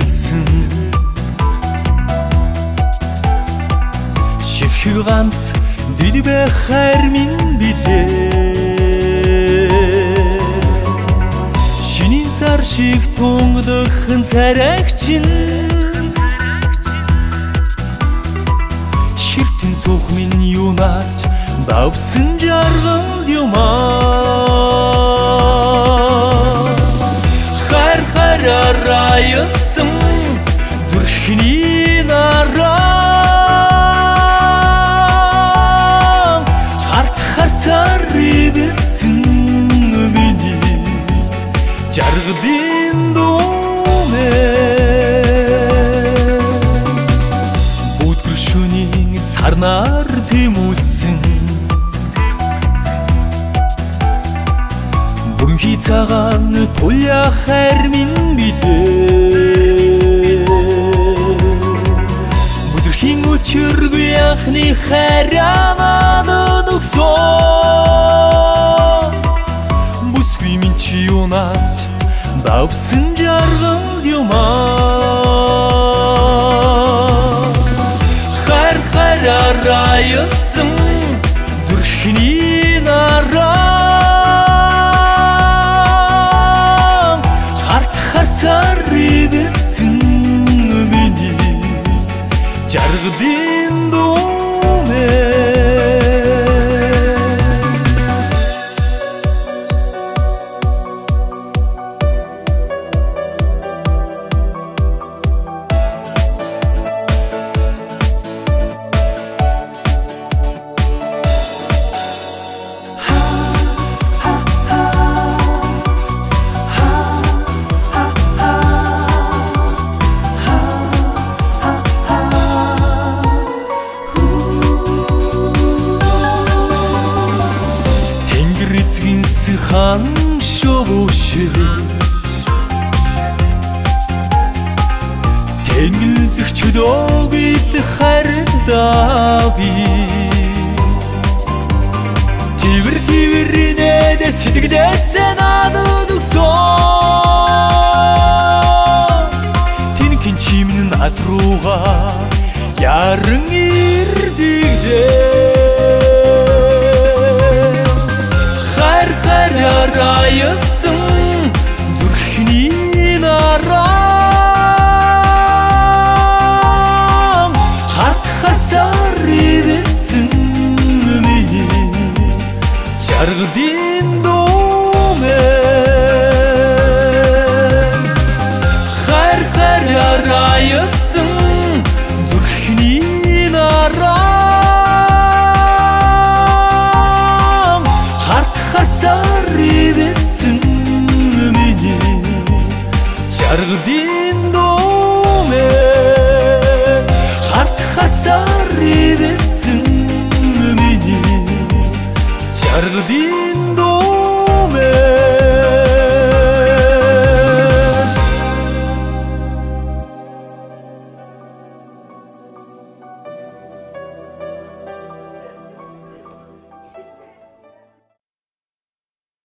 байсан ширхэг ганц дил байх хайр минь билээ шинийн сар шиг тунгалахын царайгчин ширтэн суух минь юунаас ч давсан жаргал юмаа хайр хайраараа ялсан зүрхний нараа харцаар ивэлсэн миний жаргалын дүүнээ бүдгэр шөнийн сарнаар тэмүүлсэн бүрхий цагаан туяа хайр минь билээ бүдэрхийн өчөргүй анхны хайраа надад өгсөн бүсгүй минь чи юунаас ч давсан жаргал юмаа хайр хайраараа ялсан зүрхний нараа харцаар ивэлсэн миний жаргалын дүүнээ хан шовшир тэнгэлзэгчд өгөл хардави твэр твэрнэ сэтгэлээс надад өгсөн тэнхэн чимэн над руугаа яран ирдэгдээ хайраараа ялсан зүрхний нараа харцаар ивэлсэн миний жаргалын дүүнээ хайраараа ялсан зүрхний нараа харцаар ивэлсэн миний жаргалын дүүнээ харцаар ивэлсэн миний жаргалын